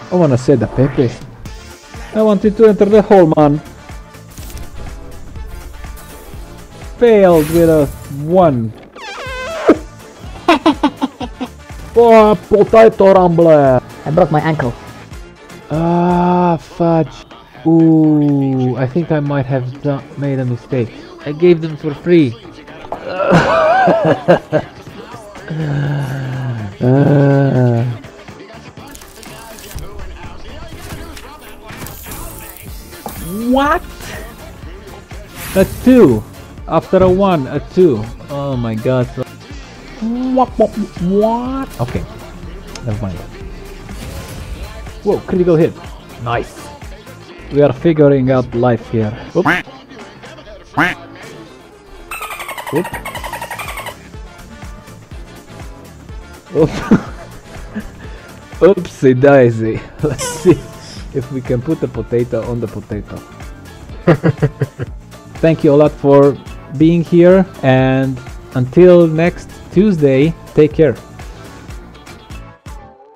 I wanna say the Pepe. I wanted to enter the hole, man. Failed with a 1. Oh, potato rumbler! I broke my ankle. Ah, fudge. Ooh, I think I might have made a mistake. I gave them for free. What? A 2. After a 1, a 2. Oh my god. What? Okay. Never mind. Whoa, critical hit. Nice. We are figuring out life here. Oop. Oop. Oop. Oopsie daisy. Let's see if we can put the potato on the potato. Thank you a lot for being here, and until next Tuesday, take care.